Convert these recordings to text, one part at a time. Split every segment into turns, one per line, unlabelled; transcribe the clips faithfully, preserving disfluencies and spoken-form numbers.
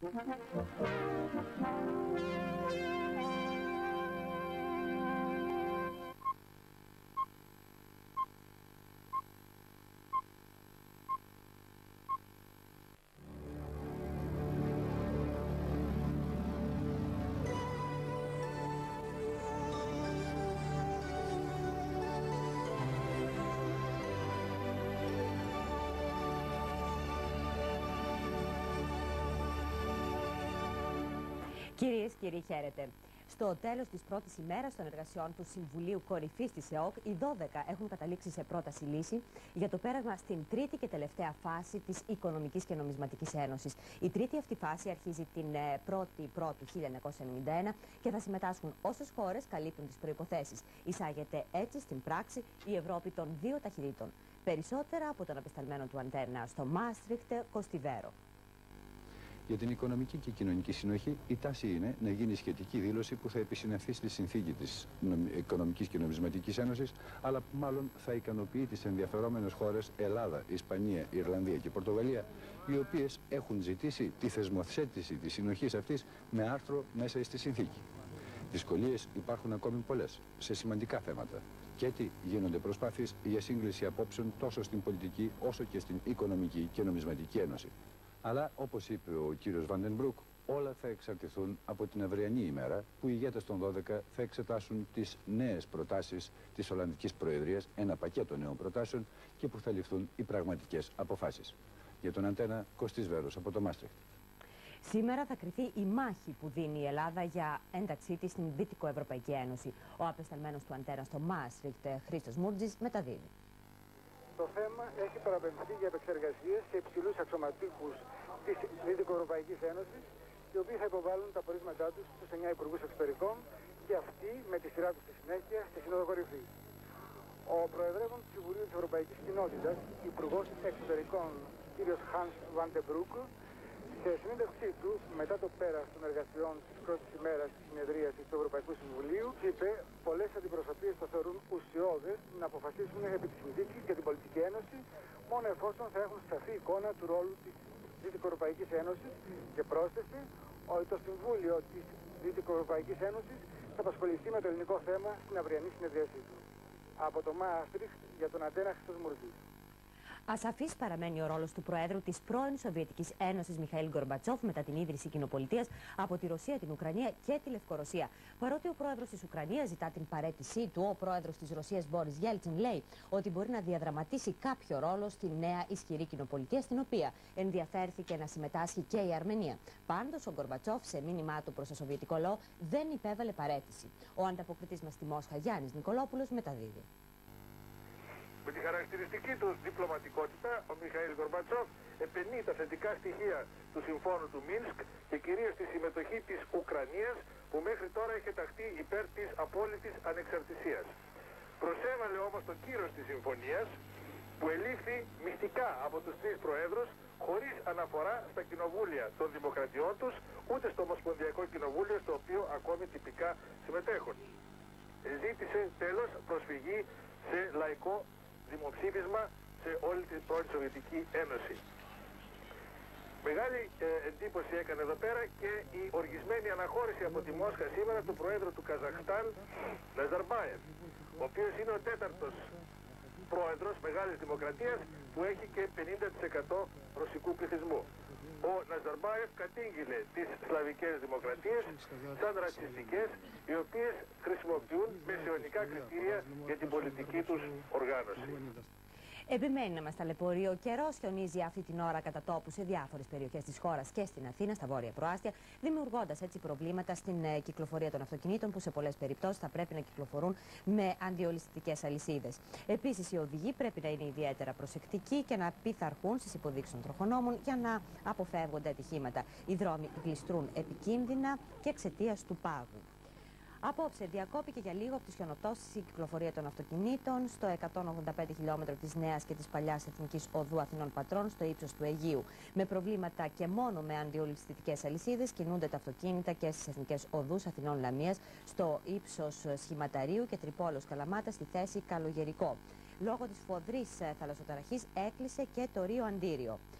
Κυρίες και κύριοι, χαίρετε. Στο τέλος της πρώτης ημέρας των εργασιών του Συμβουλίου Κορυφής της ΕΟΚ, οι δώδεκα έχουν καταλήξει σε πρόταση λύση για το πέρασμα στην τρίτη και τελευταία φάση της Οικονομικής και Νομισματικής Ένωσης. Η τρίτη αυτή φάση αρχίζει την πρώτη Πρώτου χίλια εννιακόσια ενενήντα ένα και θα συμμετάσχουν όσες χώρες καλύπτουν τις προϋποθέσεις. Εισάγεται έτσι στην πράξη η Ευρώπη των δύο ταχυτήτων. Περισσότερα από τον απεσταλμένο του Αντένα στο Μάστριχτ, Κωστιβέρο.
Για την οικονομική και κοινωνική συνοχή, η τάση είναι να γίνει σχετική δήλωση που θα επισυναυθεί στη συνθήκη της Οικονομικής και Νομισματικής Ένωσης, αλλά που μάλλον θα ικανοποιεί τις ενδιαφερόμενες χώρες Ελλάδα, Ισπανία, Ιρλανδία και Πορτογαλία, οι οποίες έχουν ζητήσει τη θεσμοθέτηση της συνοχής αυτής με άρθρο μέσα στη συνθήκη. Δυσκολίες υπάρχουν ακόμη πολλές σε σημαντικά θέματα. Και έτσι γίνονται προσπάθειες για σύγκληση απόψεων τόσο στην πολιτική όσο και στην Οικονομική και Νομισματική Ένωση. Αλλά, όπως είπε ο κύριος Βαντενμπρουκ, όλα θα εξαρτηθούν από την αυριανή ημέρα που οι ηγέτες των δώδεκα θα εξετάσουν τις νέες προτάσεις της Ολλανδικής Προεδρίας, ένα πακέτο νέων προτάσεων και που θα ληφθούν οι πραγματικές αποφάσεις. Για τον Αντένα, Κωστής Βέρος από το Μάστριχτ.
Σήμερα θα κριθεί η μάχη που δίνει η Ελλάδα για ένταξή της στην Δυτικοευρωπαϊκή Ένωση. Ο απεσταλμένος του Αντένα στο Μάστριχτ, Χρήστος Μούρτζης, μεταδίδει.
Το θέμα έχει παραπεμφθεί για επεξεργασίες σε υψηλούς αξιωματούχους της Δυτικοευρωπαϊκής Ένωσης, οι οποίοι θα υποβάλουν τα πορίσματά τους στους εννιά υπουργούς εξωτερικών και αυτοί με τη σειρά τους στη συνέχεια στη Σύνοδο Κορυφή. Ο Προεδρεύων του Συμβουλίου της Ευρωπαϊκής Κοινότητας, Υπουργός Εξωτερικών κ. Hans Vandenbroek, σε συνέντευξή του μετά το πέρας των εργασιών της πρώτης ημέρας της συνεδρίασης του Ευρωπαϊκού Συμβουλίου, είπε πολλές αντιπροσωπείες το θεωρούν ουσιώδες να αποφασίσουν επί της συνθήκης για την Πολιτική Ένωση μόνο εφόσον θα έχουν σαφή εικόνα του ρόλου της Δυτικοευρωπαϊκής Ένωσης και πρόσθεσε ότι το Συμβούλιο της Δυτικοευρωπαϊκής Ένωσης θα απασχοληθεί με το ελληνικό θέμα στην αυριανή συνεδρίασή του. Από το Μάστριχτ για τον Αντένα, Χρήστος Μουρτζής.
Ασαφής παραμένει ο ρόλος του Προέδρου της πρώην Σοβιετικής Ένωσης Μιχαήλ Γκορμπατσόφ μετά την ίδρυση κοινοπολιτείας από τη Ρωσία, την Ουκρανία και τη Λευκορωσία. Παρότι ο Πρόεδρος της Ουκρανίας ζητά την παραίτησή του, ο Πρόεδρος της Ρωσίας Μπόρις Γέλτσιν λέει ότι μπορεί να διαδραματίσει κάποιο ρόλο στη νέα ισχυρή κοινοπολιτεία, στην οποία ενδιαφέρθηκε να συμμετάσχει και η Αρμενία. Πάντως, ο Γκορμπατσόφ σε μήνυμά του προς το Σοβιετικό λαό δεν υπέβαλε παραίτηση. Ο ανταποκριτής μας στη Μόσχα, Γιάννης Νικολόπουλος, μεταδίδει.
Με τη χαρακτηριστική του διπλωματικότητα, ο Μιχαήλ Γκορμπατσόφ επενεί τα θετικά στοιχεία του Συμφώνου του Μίνσκ και κυρίως τη συμμετοχή της Ουκρανίας, που μέχρι τώρα είχε ταχθεί υπέρ της απόλυτης ανεξαρτησίας. Προσέβαλε όμως το κύρος της συμφωνίας, που ελήφθη μυστικά από τους τρεις προέδρους, χωρίς αναφορά στα κοινοβούλια των δημοκρατιών τους, ούτε στο Ομοσπονδιακό Κοινοβούλιο, στο οποίο ακόμη τυπικά συμμετέχουν. Ζήτησε τέλος προσφυγή σε λαϊκό δημοψήφισμα σε όλη την πρώην Σοβιετική Ένωση. Μεγάλη ε, εντύπωση έκανε εδώ πέρα και η οργισμένη αναχώρηση από τη Μόσχα σήμερα του Προέδρου του Καζαχστάν, Ναζαρμπάιεφ, ο οποίος είναι ο τέταρτος πρόεδρος μεγάλης δημοκρατίας που έχει και πενήντα τοις εκατό ρωσικού πληθυσμού. Ο Ναζαρμπάιεφ κατήγγειλε τις σλαβικές δημοκρατίες σαν ρατσιστικές, οι οποίες χρησιμοποιούν μεσαιωνικά κριτήρια για την πολιτική τους οργάνωση.
Επιμένει να μας ταλαιπωρεί ο καιρός. Χιονίζει αυτή την ώρα κατά τόπου σε διάφορες περιοχές της χώρας και στην Αθήνα, στα βόρεια προάστια, δημιουργώντας έτσι προβλήματα στην ε, κυκλοφορία των αυτοκινήτων, που σε πολλές περιπτώσεις θα πρέπει να κυκλοφορούν με αντιολισθητικές αλυσίδες. Επίσης, οι οδηγοί πρέπει να είναι ιδιαίτερα προσεκτικοί και να πειθαρχούν στις υποδείξεις των τροχονόμων για να αποφεύγονται ατυχήματα. Οι δρόμοι γλιστρούν επικίνδυνα και εξαιτίας του πάγου. Απόψε διακόπηκε για λίγο από τις χιονοπτώσεις η κυκλοφορία των αυτοκινήτων στο εκατόν ογδόντα πέντε χιλιόμετρο της νέας και της παλιάς Εθνικής Οδού Αθηνών Πατρών στο ύψος του Αιγείου. Με προβλήματα και μόνο με αντιολισθητικές αλυσίδες κινούνται τα αυτοκίνητα και στις Εθνικές Οδούς Αθηνών Λαμίας στο ύψος Σχηματαρίου και Τρυπόλος Καλαμάτα στη θέση Καλογερικό. Λόγω της φοδρής θαλασσοταραχής έκλεισε και το Ρίο Αντίριο.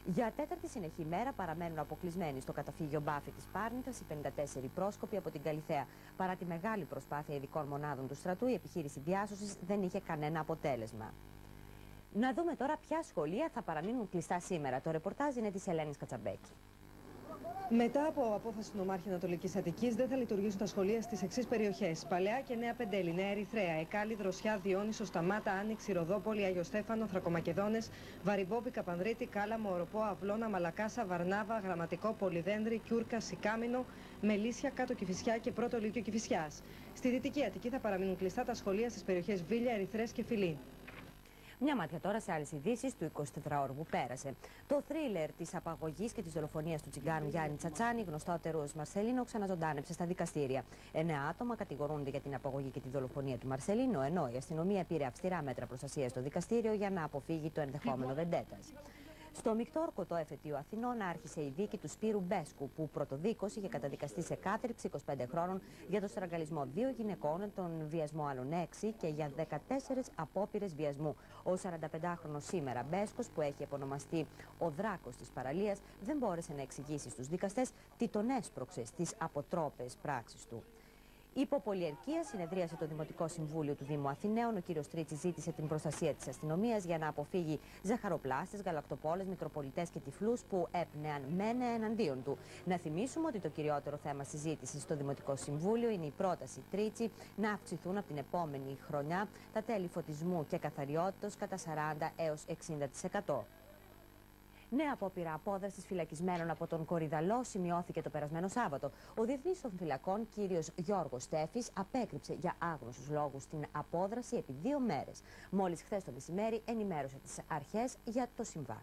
Για τέταρτη συνεχή μέρα παραμένουν αποκλεισμένοι στο καταφύγιο Μπάφη της Πάρνηθας οι πενήντα τέσσερις πρόσκοποι από την Καλιθέα. Παρά τη μεγάλη προσπάθεια ειδικών μονάδων του στρατού, η επιχείρηση διάσωσης δεν είχε κανένα αποτέλεσμα. Να δούμε τώρα ποια σχολεία θα παραμείνουν κλειστά σήμερα. Το ρεπορτάζ είναι της Ελένης Κατσαμπέκη.
Μετά από απόφαση του Νομάρχη Ανατολικής Αττικής, δεν θα λειτουργήσουν τα σχολεία στις εξής περιοχές: Παλαιά και Νέα Πεντέλη, Νέα Ερυθρέα, Εκάλη, Δροσιά, Διόνυσο, Σταμάτα, Άνοιξη, Ροδόπολη, Άγιο Στέφανο, Θρακομακεδόνες, Βαριμπόπη, Καπανδρίτη, Κάλαμο, Οροπό, Αυλώνα, Μαλακάσα, Βαρνάβα, Γραμματικό, Πολυδένδρη, Κιούρκα, Σικάμινο, Μελίσια, Κάτω Κηφισιά και Πρώτο Λύκειο Κηφισιάς. Στη Δυτική Αττική θα παραμείνουν κλειστά τα σχολεία στις περιοχές Βίλια, Ερυθρές και Φιλή.
Μια μάτια τώρα σε άλλες ειδήσεις του εικοσιτετράωρου που πέρασε. Το θρίλερ της απαγωγής και της δολοφονίας του τσιγκάνου Γιάννη Τσατσάνη, γνωστότερο ως Μαρσελίνο, ξαναζωντάνεψε στα δικαστήρια. Εννέα άτομα κατηγορούνται για την απαγωγή και τη δολοφονία του Μαρσελίνο, ενώ η αστυνομία πήρε αυστηρά μέτρα προστασίας στο δικαστήριο για να αποφύγει το ενδεχόμενο βεντέτας. Στο μεικτό ορκωτό εφετείο Αθηνών άρχισε η δίκη του Σπύρου Μπέσκου, που πρωτοδίκως είχε καταδικαστεί σε κάθριξη είκοσι πέντε χρόνων για το στραγγαλισμό δύο γυναικών, τον βιασμό άλλων έξι και για δεκατέσσερις απόπειρες βιασμού. Ο σαρανταπεντάχρονος σήμερα Μπέσκος, που έχει επωνομαστεί ο Δράκος της παραλίας, δεν μπόρεσε να εξηγήσει στους δικαστές τι τον έσπρωξε στις αποτρόπες πράξεις του. Υπό πολυερκία συνεδρίασε το Δημοτικό Συμβούλιο του Δήμου Αθηναίων. Ο κύριος Τρίτσης ζήτησε την προστασία της αστυνομίας για να αποφύγει ζαχαροπλάστες, γαλακτοπόλες, μητροπολιτές και τυφλούς που έπνεαν μένε εναντίον του. Να θυμίσουμε ότι το κυριότερο θέμα συζήτησης στο Δημοτικό Συμβούλιο είναι η πρόταση Τρίτσι να αυξηθούν από την επόμενη χρονιά τα τέλη φωτισμού και καθαριότητας κατά σαράντα έως εξήντα τοις εκατό. Νέα απόπειρα απόδρασης φυλακισμένων από τον Κορυδαλό σημειώθηκε το περασμένο Σάββατο. Ο διευθυντής των φυλακών, κύριος Γιώργος Στέφης, απέκρυψε για άγνωστους λόγους την απόδραση επί δύο μέρες. Μόλις χθες το μεσημέρι ενημέρωσε τις αρχές για το συμβάν.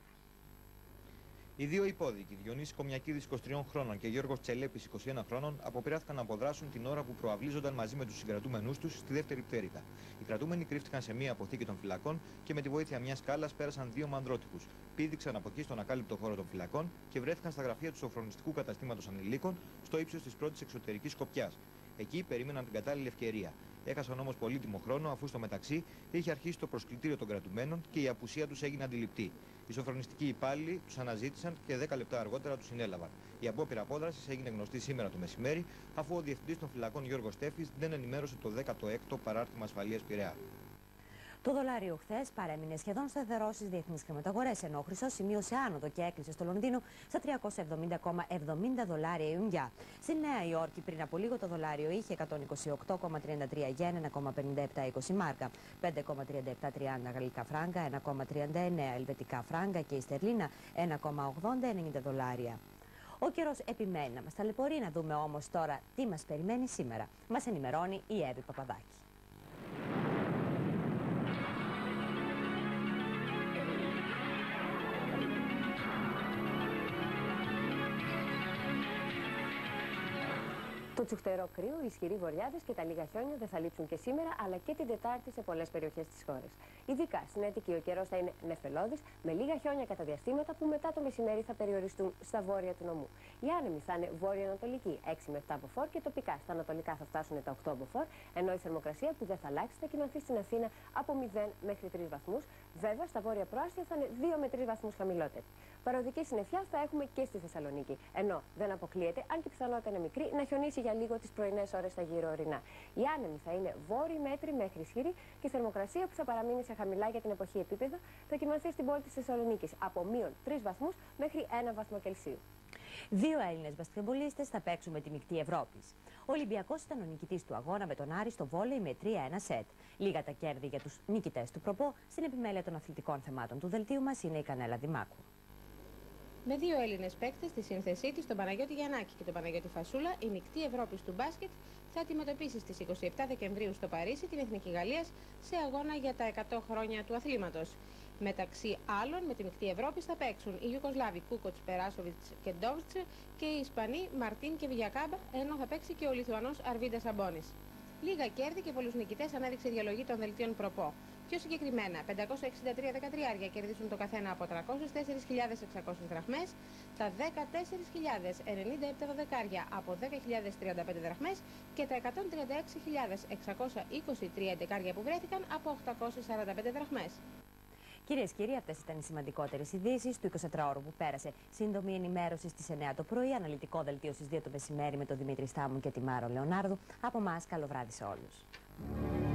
Οι δύο υπόδικοι, Διονύσης Κομιακίδης είκοσι τριών χρόνων και Γιώργος Τσελέπης είκοσι ένα χρόνων, αποπειράθηκαν να αποδράσουν την ώρα που προαυλίζονταν μαζί με τους συγκρατούμενούς τους στη δεύτερη πτέρυγα. Οι κρατούμενοι κρύφτηκαν σε μία αποθήκη των φυλακών και με τη βοήθεια μιας σκάλας πέρασαν δύο μανδρότυπους. Πήδηξαν από εκεί στον ακάλυπτο χώρο των φυλακών και βρέθηκαν στα γραφεία του σοφρονιστικού καταστήματος ανηλίκων στο ύψος της πρώτης εξωτερικής σκοπιάς. Εκεί περίμεναν την κατάλληλη ευκαιρία. Έχασαν όμως πολύτιμο χρόνο, αφού στο μεταξύ είχε αρχίσει το προσκλητήριο των κρατουμένων και η απουσία τους έγινε αντιληπτή. Οι σοφρονιστικοί υπάλληλοι τους αναζήτησαν και δέκα λεπτά αργότερα τους συνέλαβαν. Η απόπειρα απόδρασης έγινε γνωστή σήμερα το μεσημέρι, αφού ο διευθυντής των φυλακών Γιώργος Στέφης δεν ενημέρωσε το δέκατο έκτο παράρτημα ασφαλείας Πειραιά.
Το δολάριο χθες παρέμεινε σχεδόν σταθερό στις διεθνείς χρηματαγορές, ενώ ο χρυσός σημείωσε άνοδο και έκλεισε στο Λονδίνο στα τριακόσια εβδομήντα κόμμα εβδομήντα δολάρια η ουνιά. Στη Νέα Υόρκη πριν από λίγο το δολάριο είχε εκατόν είκοσι οκτώ κόμμα τριάντα τρία γεν, ένα κόμμα πενήντα επτά είκοσι μάρκα, πέντε κόμμα τριάντα επτά τριάντα γαλλικά φράγκα, ένα κόμμα τριάντα εννέα ελβετικά φράγκα και η στερλίνα ένα κόμμα ογδόντα ενενήντα δολάρια. Ο καιρός επιμένει να μας ταλαιπωρεί, να δούμε όμως τώρα τι μας περιμένει σήμερα. Μας ενημερώνει η Εύη Παπαδάκη.
Το τσουχτερό κρύο, οι ισχυροί βορειάδες και τα λίγα χιόνια δεν θα λείψουν και σήμερα, αλλά και την Τετάρτη σε πολλές περιοχές της χώρας. Ειδικά στην Αττική ο καιρός θα είναι νεφελώδης, με λίγα χιόνια κατά διαστήματα που μετά το μεσημέρι θα περιοριστούν στα βόρεια του νομού. Οι άνεμοι θα είναι βόρειο-ανατολικοί, έξι με επτά μποφόρ και τοπικά στα ανατολικά θα φτάσουν τα οκτώ μποφόρ, ενώ η θερμοκρασία που δεν θα αλλάξει θα κυμανθεί στην Αθήνα από μηδέν μέχρι τρεις βαθμούς. Βέβαια, στα βόρεια προάστια θα είναι δύο με τρεις βαθμούς χαμηλότερη. Παροδική συννεφιά θα έχουμε και στη Θεσσαλονίκη, ενώ δεν αποκλείεται, αν και η πιθανότητα είναι μικρή, να χιονίσει για λίγο τις πρωινές ώρες στα γύρω ορεινά. Οι άνεμοι θα είναι βόρειοι μέτρη μέχρι ισχυροί και η θερμοκρασία που θα παραμείνει σε χαμηλά για την εποχή επίπεδα θα κυμανθεί στην πόλη της Θεσσαλονίκης από μείον τρεις βαθμούς μέχρι ένα βαθμό Κελσίου.
Δύο Έλληνες μπασκετμπολίστες θα παίξουν με τη μεικτή Ευρώπης. Ο Ολυμπιακός ήταν ο νικητής του αγώνα με τον Άρη στο βόλεϊ με τρία ένα σετ. Λίγα τα κέρδη για τους νικητές του προπό. Στην επιμέλεια των αθλητικών θεμάτων του δελτίου μας είναι η Κανέλα Δημάκου.
Με δύο Έλληνες παίκτες στη σύνθεσή της, τον Παναγιώτη Γιαννάκη και τον Παναγιώτη Φασούλα, η μεικτή Ευρώπης του μπάσκετ θα αντιμετωπίσει στις είκοσι επτά Δεκεμβρίου στο Παρίσι την Εθνική Γαλλίας σε αγώνα για τα εκατό χρόνια του αθλήματος. Μεταξύ άλλων, με τη μεικτή Ευρώπης θα παίξουν οι Ιουγκοσλάβοι Κούκοτς, Περάσοβιτς και Ντόβτς και οι Ισπανοί Μαρτίν και Βιγιακάμπα, ενώ θα παίξει και ο Λιθουανός Αρβίντα Σαμπόνης. Λίγα κέρδη και πολλούς νικητές ανέδειξε η διαλογή των δελτίων προπό. Πιο συγκεκριμένα, πεντακόσια εξήντα τρία δεκατριάρια κερδίσουν το καθένα από τριακόσιες τέσσερις χιλιάδες εξακόσιες δραχμές, τα δεκατέσσερις χιλιάδες ενενήντα επτά δωδεκάρια από δέκα χιλιάδες τριάντα πέντε δραχμές και τα εκατόν τριάντα έξι χιλιάδες εξακόσια είκοσι τρία δεκάρια που βρέθηκαν από οκτακόσιες σαράντα πέντε δραχμές.
Κυρίες και κύριοι, αυτές ήταν οι σημαντικότερες ειδήσεις του εικοσιτετράωρου που πέρασε. Σύντομη ενημέρωση στις εννιά το πρωί, αναλυτικό δελτίο στις δύο το μεσημέρι με τον Δημήτρη Στάμου και τη Μάρο Λεωνάρδου. Από εμάς, καλό βράδυ σε όλους.